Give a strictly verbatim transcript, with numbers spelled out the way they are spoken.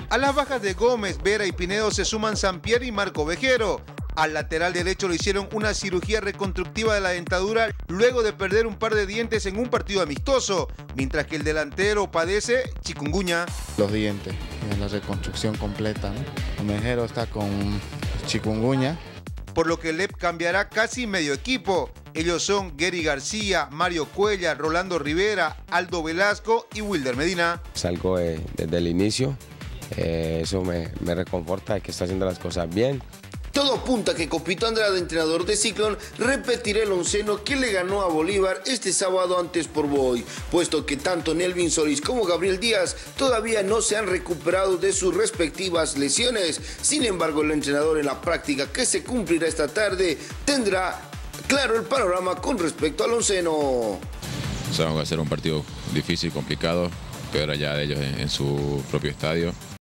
A las bajas de Gómez, Vera y Pinedo se suman Sampier y Marco Vejero. Al lateral derecho le hicieron una cirugía reconstructiva de la dentadura luego de perder un par de dientes en un partido amistoso, mientras que el delantero padece chikungunya. Los dientes, es la reconstrucción completa, ¿no? Vejero está con chikungunya. Por lo que el E P cambiará casi medio equipo. Ellos son Gary García, Mario Cuella, Rolando Rivera, Aldo Velasco y Wilder Medina. Salgo eh, desde el inicio, eh, eso me, me reconforta de que está haciendo las cosas bien. Todo apunta a que Copito Andrade, entrenador de Ciclón, repetirá el onceno que le ganó a Bolívar este sábado ante Sport Boys, puesto que tanto Nelvin Solís como Gabriel Díaz todavía no se han recuperado de sus respectivas lesiones. Sin embargo, el entrenador en la práctica que se cumplirá esta tarde tendrá claro el panorama con respecto al onceno. Sabemos que va a ser un partido difícil, complicado, peor allá de ellos en, en su propio estadio.